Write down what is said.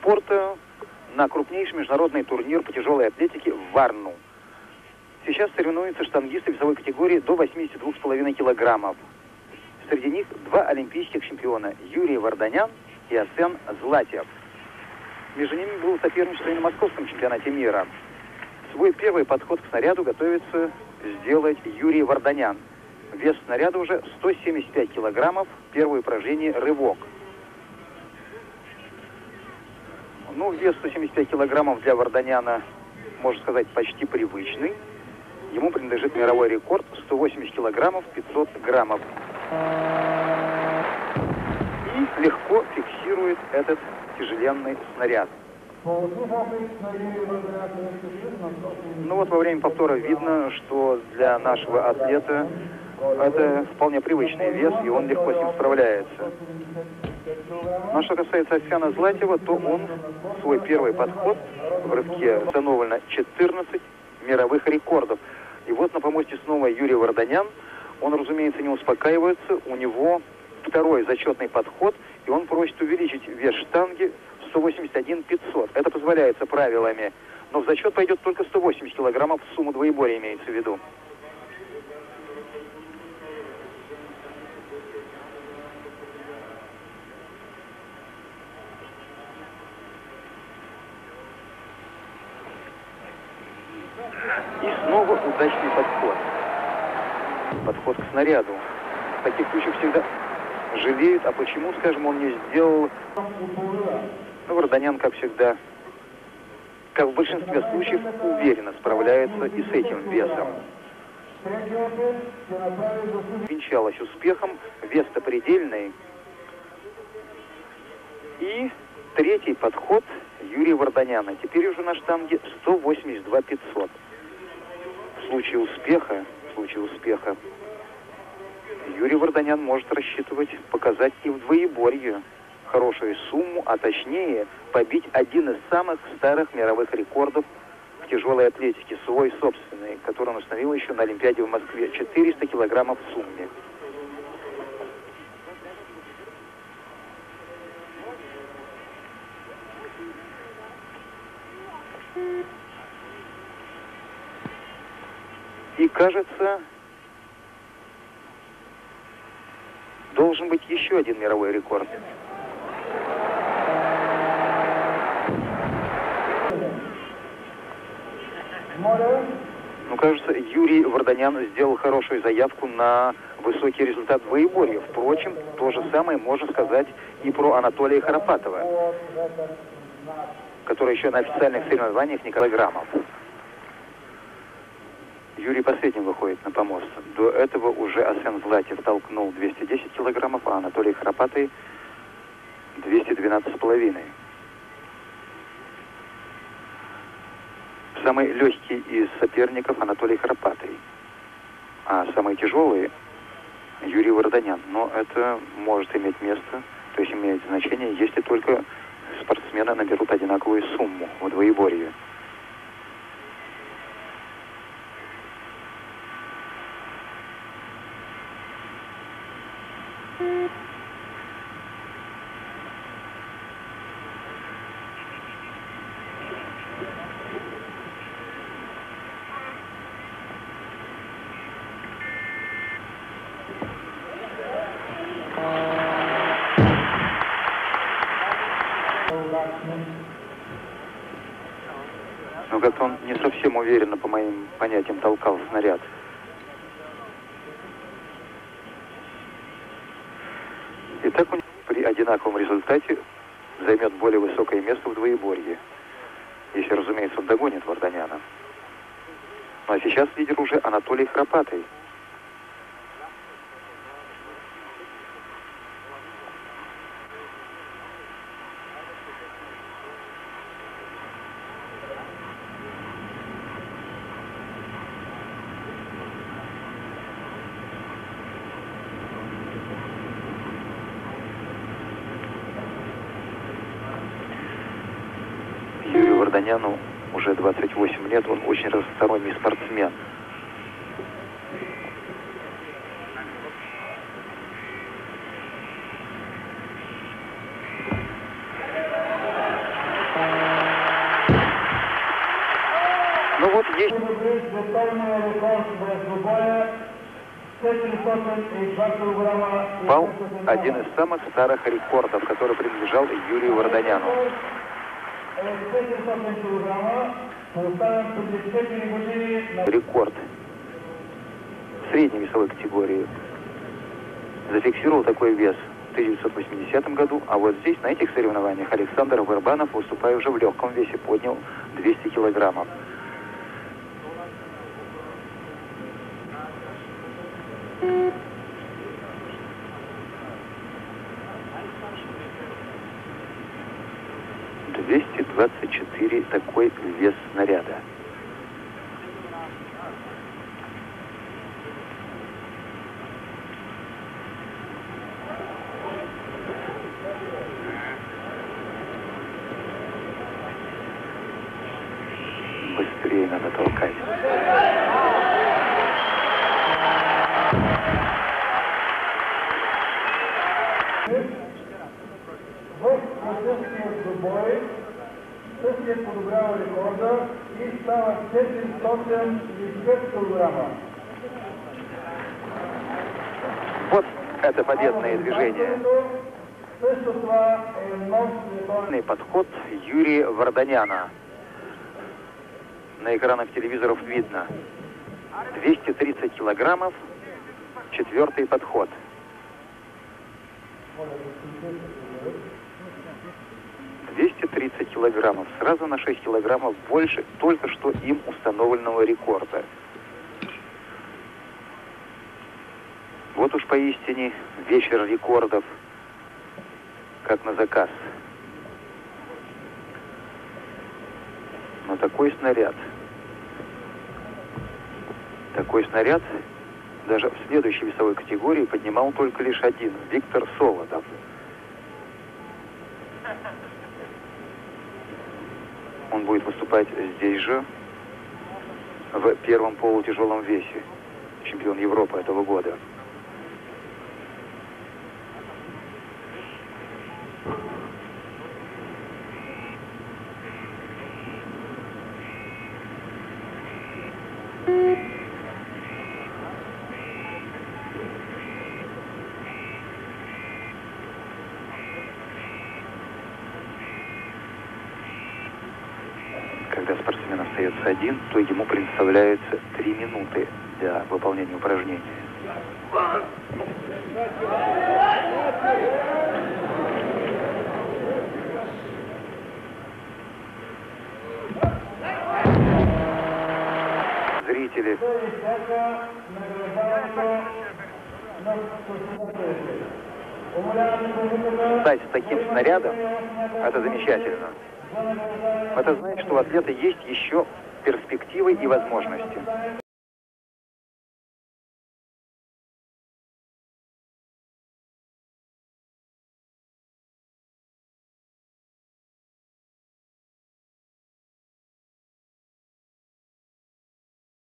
спорта на крупнейший международный турнир по тяжелой атлетике в Варну. Сейчас соревнуются штангисты весовой категории до 82,5 килограммов. Среди них два олимпийских чемпиона – Юрий Варданян и Асен Златьев. Между ними было соперничество и на московском чемпионате мира. Свой первый подход к снаряду готовится сделать Юрий Варданян. Вес снаряда уже 175 килограммов, первое упражнение – рывок. Ну, вес 175 килограммов для Варданяна, можно сказать, почти привычный. Ему принадлежит мировой рекорд 180 килограммов 500 граммов. И легко фиксирует этот тяжеленный снаряд. Ну вот во время повтора видно, что для нашего атлета это вполне привычный вес, и он легко с ним справляется. Но что касается Асена Златьева, то он свой первый подход в рывке установлено 14 мировых рекордов. И вот на помосте снова Юрий Варданян. Он, разумеется, не успокаивается. У него второй зачетный подход, и он просит увеличить вес штанги 181 500. Это позволяется правилами. Но в зачет пойдет только 180 килограммов в сумму двоеборья, имеется в виду. И снова удачный подход. Подход к снаряду. В таких случаях всегда жалеют, а почему, скажем, он не сделал... Ну, Варданян, как всегда, как в большинстве случаев, уверенно справляется и с этим весом. Венчалась успехом, вес-то предельный. И третий подход Юрия Варданяна. Теперь уже на штанге 182 500. В случае успеха Юрий Варданян может рассчитывать показать и в двоеборье хорошую сумму, а точнее побить один из самых старых мировых рекордов в тяжелой атлетике, свой собственный, который он установил еще на Олимпиаде в Москве, 400 килограммов в сумме. И кажется, должен быть еще один мировой рекорд. Ну, кажется, Юрий Варданян сделал хорошую заявку на высокий результат двоеборья. Впрочем, то же самое можно сказать и про Анатолия Харопатова, который еще на официальных соревнованиях не килограммов. Юрий последним выходит на помост. До этого уже Асен Златьев толкнул 210 килограммов, а Анатолий Харопатый 212,5. Самый легкий из соперников Анатолий Харопатый, а самый тяжелый Юрий Варданян. Но это может иметь место, то есть имеет значение, если только спортсмены наберут одинаковую сумму в двоеборье. Но как-то он не совсем уверенно, по моим понятиям, толкал снаряд. Итак, он при одинаковом результате займет более высокое место в двоеборье. Если, разумеется, он догонит Варданяна. Ну а сейчас лидер уже Анатолий Харопатый. Варданяну уже 28 лет, он очень разносторонний спортсмен. Пал один из самых старых рекордов, который принадлежал Юрию Варданяну. Рекорд средней весовой категории зафиксировал такой вес в 1980 году, а вот здесь, на этих соревнованиях, Александр Вырбанов, выступая уже в легком весе, поднял 200 килограммов. «224» такой вес снаряда. Быстрее надо толкать. Подобрява рекорда и става 405 килограмма. Вот это победное движение. Подход Юрия Варданяна. На экранах телевизоров видно. 230 килограммов, четвертый подход. Килограммов, сразу на 6 килограммов больше только что им установленного рекорда. Вот уж поистине вечер рекордов, как на заказ. Но такой снаряд даже в следующей весовой категории поднимал только лишь один — Виктор Солодов. Он будет выступать здесь же, в первом полутяжелом весе, чемпион Европы этого года. Когда спортсмен остается один, то ему предоставляется 3 минуты для выполнения упражнения. Зрители. Стать с таким снарядом — это замечательно. Это значит, что у атлета есть еще перспективы и возможности.